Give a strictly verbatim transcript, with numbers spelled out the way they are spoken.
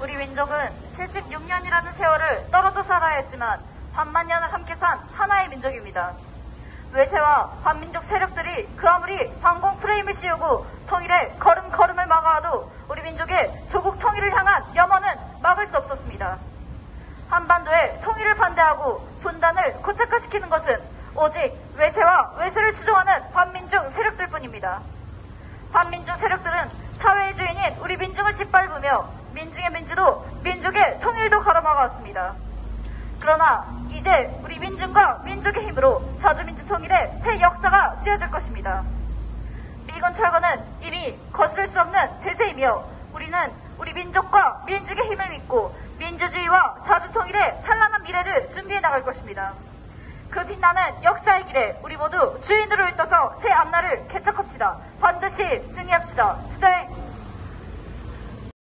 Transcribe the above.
우리 민족은 칠십육 년이라는 세월을 떨어져 살아야 했지만 반만 년을 함께 산 하나의 민족입니다. 외세와 반민족 세력들이 그 아무리 반공 프레임을 씌우고 통일의 걸음걸음을 막아와도 우리 민족의 조국 통일을 향한 염원은 막을 수 없었습니다. 한반도의 통일을 반대하고 분단을 고착화시키는 것은 오직 외세와 외세를 추종하는 반민족 세력들뿐입니다. 반민족 세력들은 사회의 주인인 우리 민중을 짓밟으며 민중의 민주도 민족의 통일도 가로막아왔습니다. 그러나 이제 우리 민중과 민족의 힘으로 자주민주 통일의 새 역사가 쓰여질 것입니다. 미군 철거는 이미 거스를 수 없는 대세이며 우리는 우리 민족과 민족의 힘을 믿고 민주주의와 자주통일의 찬란한 미래를 준비해 나갈 것입니다. 그 빛나는 역사의 길에 우리 모두 주인으로 일떠서 새 앞날을 개척합시다. 반드시 승리합시다. 투쟁!